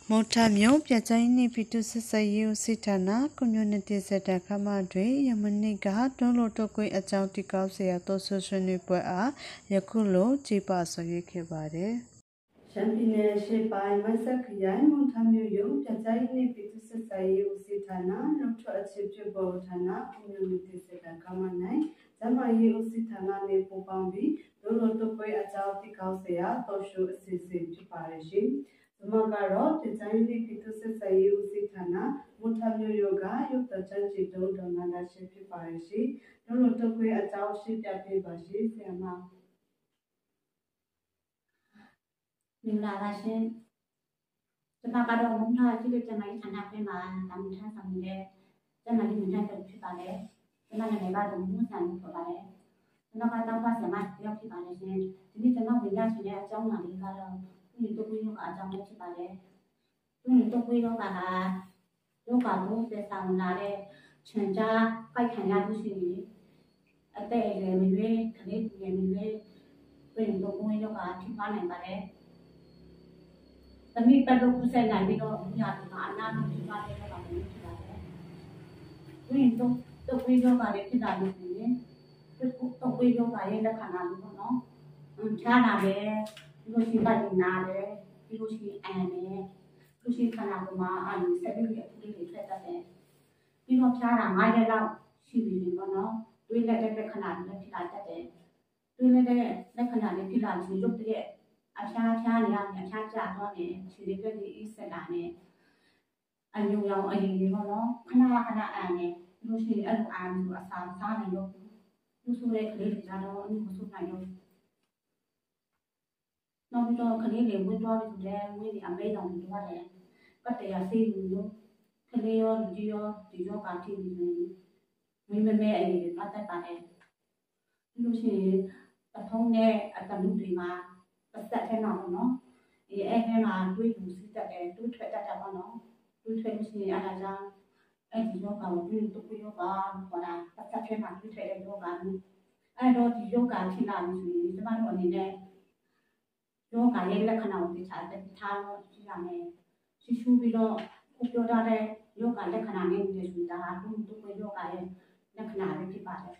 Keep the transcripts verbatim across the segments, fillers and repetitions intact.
မောထမျိုးပြချိုင်းနေပိတုဆဆယေစိဌာနာကွန်မြူနတီစက်တာခမတွေယမနိကတွန်းလို့တော့ကွင်းအကြောင်းတိကောက်เสียတော့ဆွဆွနေပွဲအားယခုလိုကြည်ပါဆွေးခဲ့ပါတယ်ရှမ်းပြည်နယ်ရှေ့ပိုင်းမဆက်ခရိုင်မောထမျိုးယပြချိုင်းနေပိတုဆဆယေစိဌာနာနောက်ထပ်အခြေပြုပေါ်ဌာနာကွန်မြူနတီစက်တာခမနိုင်ဇမယေစိဌာနာနေပူပေါင်းပြီးတွန်းလို့တော့ကွင်းအကြောင်းတိကောက်เสียတော့ဆွအစီအစဉ်ဖြစ်ပါရဲ့ရှင်သမကတော့ဒီဇိုင်းလေးပြည်သူစစ်စရေးဦးစီးဌာနမွန်ထမျိုးယောဂရုပ်တချမ်းချီတုံးတော်နာနာရှိဖြစ်ပါရဲ့ရှိတို့လိုတော့ခွေအကြောင်းရှိပြပေးပါရှိဆရာမမင်္ဂလာပါရှင်ကျွန်မကတော့မွန်ထရှိတဲ့ကျမကြီးဌာနခွဲမှာတာဝန်ထမ်းဆောင်နေတဲ့ကျမကြီးဝန်ထမ်းတွေဖြစ်ပါတယ်ကျွန်မနာမည်ကတော့မွန်ဆန်ဖြစ်ပါတယ်ကျွန်မကတော့ဖတ်ဆရာမတယောက်ဖြစ်ပါတယ်ရှင်ဒီနေ့ကျွန်မဝင်ရရှင်တဲ့အကြောင်းအရာလေးကတော့ဒီတော့ကိုရောအကြောင်းလေးဖြစ်ပါတယ်ဒီတော့ကိုရောကဟာယောဂလို့သက်ဆောင်လာတဲ့ခြံကြားပိုက်ခံရမှုရှိနေအသက်အရွယ်မျိုးခလေးငယ်မျိုးပြင်တော့ကိုရောကထိပါနိုင်ပါတယ်တမိပတ်လို့ခုဆိုင်နိုင်ပြီးတော့ညာဒီမှာအနာမှုထိပါတဲ့ယောဂမျိုးဖြစ်ပါတယ်ဒီတော့တော့ကိုရောကလည်းဖြစ်တာလို့ဆိုရင်တော့ကိုရောကရဲ့လက္ခဏာမျိုးပေါ့နော်ဖြားလာတယ်ဒီလိုရှိပါတယ်နားတယ်ဒီလိုရှိအန်တယ်လူရှိခန္ဓာကိုယ်မှာအာရုံဆက်ပြီးအထူးလေးတွေထွက်တတ်တယ်ပြီးတော့ဖြားတာငါးရက်လောက်ရှိပြီပေါ့နော်တွေးလက်တဲ့ခဏလေးဖြစ်လာတတ်တယ်တွေးလက်တဲ့လက္ခဏာလေးဖြစ်လာပြီးရုပ်တရက်အဖြားဖြားနေရအဖြားကျသွားတယ်ခြေလေးပြည့်အေးဆက်လာနေအညူရောင်အရင်လေးပေါ့နော်ခဏခဏအန်တယ်ဒီလိုရှိအဲ့လိုအန်လို့အစာစားနေလို့လူဆိုတဲ့ကလေးတွေကတော့အမှုမဆုနိုင်လို့နောက်ပြီးတော့ကလေးတွေဝင်သွားပြီဆိုတဲ့ဝင်းတွေအမေးတောင်တွေရတယ်ပတ်တရားဆေးလူမျိုးကလေးရောလူကြီးရောဒီရောပါတိနေနေဝင်းမမဲအေးပတ်သက်ပါတယ်ဒီလိုရှိရင်အထုံးနဲ့အတလူတွေမှာပတ်သက်ထဲမှာပေါ့နော်ဒီအဲ့ထဲမှာတွေးလူစီးတက်တယ်တွေးထွက်တတ်တာပေါ့နော်တွေးထွက်လို့ရှိရင်အားကြောင့်အဲ့ဒီရောပါကိုတွေးတူကိုရောပါခေါ်တာပတ်သက်ထဲမှာတွေးထွက်တဲ့ရောပါအဲ့တော့ဒီယောဂဖြစ်လာလို့ဆိုရင်ကျမတို့အနေနဲ့ယောဂရဲ့လက္ခဏာကိုသိချာတဲ့ထားလို့ရှိရမယ်ရှိရှုပြီးတော့ကိုပြောထားတဲ့ယောဂလက္ခဏာလေးတွေဆိုတာဟာသူ့သူ့ယောဂရဲ့လက္ခဏာလေးဖြစ်ပါတယ်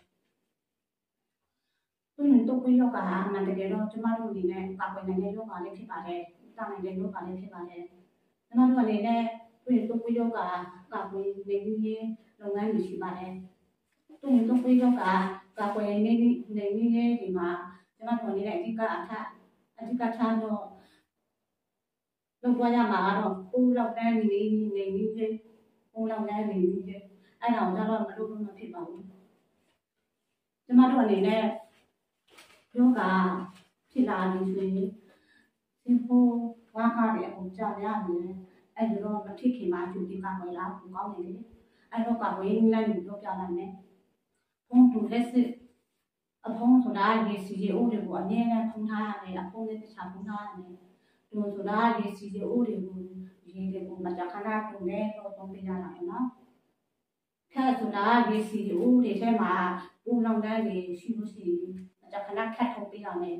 သူ့သူ့ယောဂဟာအမှန်တကယ်တော့ကျမတို့အနေနဲ့ကာကွယ်နိုင်တဲ့ယောဂလေးဖြစ်ပါတယ်တာနိုင်တဲ့ယောဂလေးဖြစ်ပါတယ်ကျမတို့အနေနဲ့သူ့သူ့ယောဂကာကွယ်နေပြီးလုပ်ငန်းတွေရှိပါတယ်သူ့သူ့ယောဂကာကွယ်နေနေနေဒီမှာကျမတို့အနေနဲ့အဓိကအထအဓိကထားတော့လုပ်သွားရမှာတော့ပူလောက်တန်းနေနေနေနေပူလောက်တန်းနေနေအဲ့ဒါတော့တော့မလုပ်လို့မဖြစ်ပါဘူးကျမတို့အနေနဲ့ယောဂဖြစ်လာနေဆိုရင်ဒီဖို့ဝါဟာတွေအကုန်ကြာရတယ်အဲ့ဒါတော့မဖြစ်ခင်မှာသူဒီကဝယ်လာကိုကောင်းနေတယ်အဲ့တော့ကဝယ်လိုက်လို့ပြောပြလိုက်မယ်ဘုံတူလက်စစ်အဖုံးဆိုတာရေစီရေအိုးတွေကိုအမြဲတမ်းဖုံးထားရတယ်အဖုံးလေးတစ်ခြားဖုံးထားရတယ်ဒီလိုဆိုတာရေစီရေအိုးတွေကိုရေတွေကိုမကြခဏတုံနဲ့တော့သုံးပေးရတာပေါ့နော်ခက်ဆိုတာရေစီရေအိုးတွေထဲမှာပူလောင်တဲ့တွေရှိလို့ရှိရင်မကြခဏခတ်ထုတ်ပေးရမယ်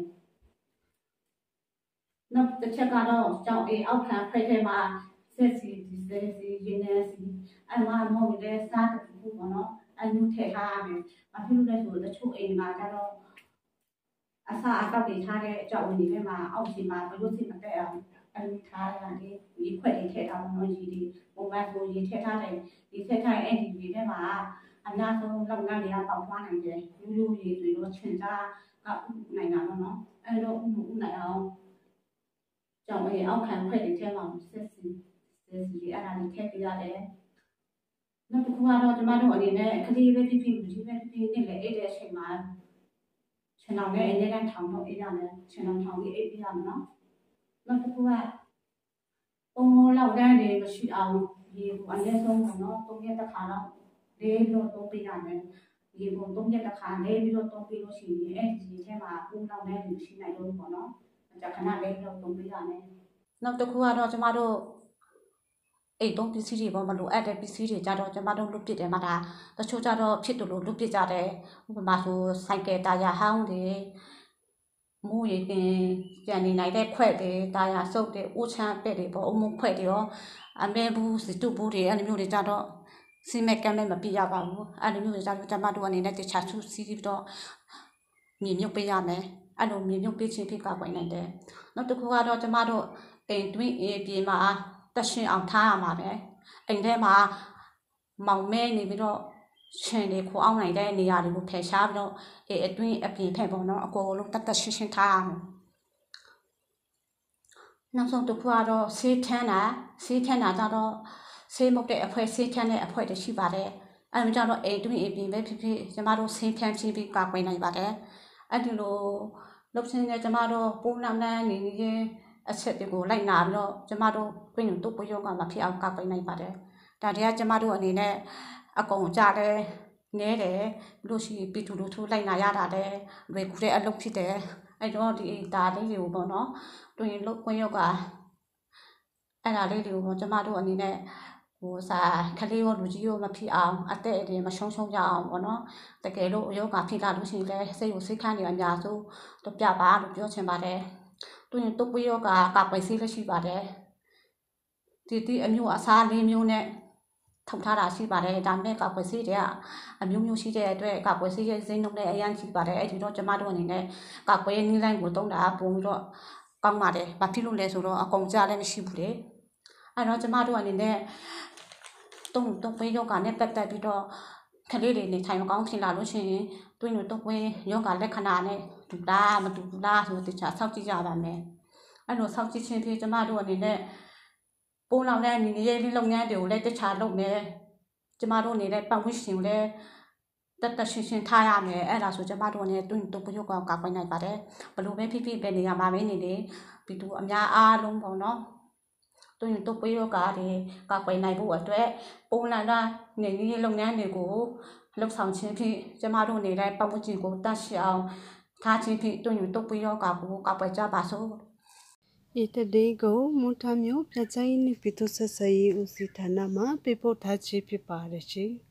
နောက်တစ်ချက်ကတော့ကြောင်အေးအောက်ခံဖိတ်ထဲမှာဆက်စီဒီဆက်စီရေနေစီအမှမဟုတ်တဲ့စားတခုပေါ့နော်အညူထည့်ထားရမယ်။ဘာဖြစ်လို့လဲဆိုတော့တချို့အိမ်မှာကျတော့အစာအသောက်တွေထားတဲ့အကြောက်ဝင်တွေထဲမှာအောက်ခြေမှာဘလို့စိမတက်အောင်အညူထားရတယ်။ဒီခွက်တွေထည့်ထားလို့နော်ရေဒီပုံမှန်ဆိုရေထည့်ထားတယ်ဒီထည့်ထားတဲ့အဲ့ဒီရေထဲမှာအများဆုံးလောက်ငန်းတွေကပေါက်သွားနိုင်တယ်။လူလူရေတွေတော့ချင်စားကဥနိုင်တာပေါ့နော်။အဲ့တော့ဥဥနိုင်အောင်ကြောင်အေးအောက်ခံခွက်တွေထဲမှာဆက်စီဆက်စီအဲ့ဒါလေးထည့်ပြရတယ်။နောက်တစ်ခုကတော့ကျမတို့အနေနဲ့ကလေးပဲဖြစ်ဖြစ်လူကြီးပဲဖြစ်ဖြစ်နေလေအဲ့တဲ့အချိန်မှာခြံတော်နဲ့အနေနဲ့ထောင်တော့အေးရမယ်ခြံတော်ထောင်ပြီးအေးပြရမယ်နော်နောက်တစ်ခုကပုံလောက်တန်းတွေမရှိအောင်ဒီကိုအနည်းဆုံးပေါ့နော်သုံးရက်တစ်ခါတော့လေးလို့သုံးပေးရမယ်ဒီကိုသုံးရက်တစ်ခါလေးပြီးတော့သုံးပေးလို့ရှိရင်အဲ့ဒီထဲမှာပုံလောက်တန်းတွေမရှိနိုင်လို့ပေါ့နော်ကြာခဏလေးတော့သုံးပေးရမယ်နောက်တစ်ခုကတော့ကျမတို့အိတ်သုံးပစ္စည်းတွေပေါ့မလိုအပ်တဲ့ပစ္စည်းတွေကြတော့ကျမတို့လွတ်ပစ်တယ်မှာဒါတချို့ကြတော့ဖြစ်တယ်လို့လွတ်ပစ်ကြတယ်ဥပမာဆိုဆိုင်ကယ်တာယာဟောင်းတွေมูยีเป็นจันนี่ไหนได้แควดเดตายาสุกเดอุชาเป็ดเดบอกมุกแควดเดียวอันเบบูสิตุบูเดอันนี้มีเดจ้าดอกซีเมกันเลยมาปียาบาบูอันนี้มีเดจ้าดอกจะมาดูอันนี้ได้จะชัดสุดซีดอกมีมีปียาไหมอันนู้นมีมีปีชิพิกาไว้นั่นเดนั่นตัวคือว่าเราจะมาดูเอ็นทวีเอปีมาตัดสินเอาท่ามาเดเอ็นได้มาเมาแม่นี่พี่ดอกเช่นเด็กเขาเอาไหนได้ในยาดิบุเพชาพี่ดอกเอทวีเอปีเพย์บอกเนาะก็ลูกตัดตัดสินท่าน้ำส้มตัวผู้เราสีแทนนะสีแทนนะจ้าเราสีมุกเดอภัยสีแทนเนี่ยอภัยเดชิบาร์เดอันนี้จ้าเราเอตุเอปีไม่พี่พี่จะมาเราสีแทนสีปีกากไปไหนบาร์เดอันนี้เราลบเส้นเนี่ยจะมาเราปูน้ำแน่นี่นี่อาเสร็จเดี๋ยวไล่น้ำเราจะมาเราเป็นอย่างตุ๊กไปโยกันมาพี่เอากากไปไหนบาร์เดแต่เดี๋ยวจะมาดูอันนี้เนี่ยอากงจ่าเดเนี่ยเดดูสิปีทุลุทุไล่น้ายาดาเดเวกุเรอารมณ์ที่เดไอ้ดอดีตาได้อยู่บ่เนาะตัวนี้ลูกคนโยกอะไอ้นาเลยดูมันจะมาดูอันนี้เนี่ยโหสาคลีว่าลูจิโยมาพี่เอาอัตเตอเดียมาชงชงยาวบ่เนาะแต่แกลูกโยกอะพี่ลาลูชิเลยเสียอยู่สิขันเดียวอันยาสู้ตัวပြပါลูกပြောချင်ပါတယ်ตัวนี้ตุ๊กโยกอะกลับไปซิแล้วရှိပါတယ်ဒီဒီအမျိုးအစားလေးမျိုးနဲ့ထုံထားတာရှိပါတယ်ဒါပေမဲ့ကပွဲစီးတွေကအမျိုးမျိုးရှိတဲ့အတွက်ကပွဲစီးရဲ့စိမ့်နှုတ်နဲ့အရန်ရှိပါတယ်အဲ့ဒီတော့ကျမတို့အနေနဲ့ကပွဲနည်းလိုက်ကိုတုံးတာပုံပြီးတော့ကောင်းပါတယ်ဘာဖြစ်လို့လဲဆိုတော့အကုန်ကြလည်းမရှိဘူးလေအဲ့တော့ကျမတို့အနေနဲ့တုံးတုံးပွဲယောဂနဲ့ပတ်သက်ပြီးတော့ခလေးတွေနေထိုင်မကောင်းဖြစ်လာလို့ရှိရင်တွင်းတို့တုံးပွဲယောဂလက္ခဏာနဲ့ဒူလားမဒူဘူးလားဆိုတော့တခြားစောင့်ကြည့်ကြပါမယ်အဲ့လိုစောင့်ကြည့်ခြင်းဖြင့်ကျမတို့အနေနဲ့ပိုးလောင်တဲ့အနေနဲ့လုပ်ငန်းတွေကိုလည်းတခြားလုပ်မယ်ကျမတို့နေတဲ့ပတ်ဝန်းကျင်ကိုလည်းတတ်တရှင်းရှင်းထားရမယ်အဲ့ဒါဆိုကျမတို့အနေနဲ့တွင်းတုံးပွဲယောဂကောက်ပိုင်းနိုင်ပါတယ်ဘလို့ပဲဖြစ်ဖြစ်ပဲနေရမှာပဲနေလေပြီးတော့အများအားလုံးပေါ့နော်တွင်းတုံးပွဲယောဂတွေကောက်ပိုင်းနိုင်ဖို့အတွက်ပိုးလောင်တဲ့နေနည်းလုပ်ငန်းတွေကိုလှုပ်ဆောင်ခြင်းဖြင့်ကျမတို့နေတဲ့ပတ်ဝန်းကျင်ကိုတတ်ရှင်းအောင်ထားခြင်းဖြင့်တွင်းတုံးပွဲယောဂကိုကောက်ပိုင်းကြပါစို့ဤတတဲ့ကိုမွန်ထမျိုးပြချိုင်းနိပိတုဆက်ဆရေးဦးစီးဌာနမှပေးပို့ထားခြင်းဖြစ်ပါတယ်ရှင်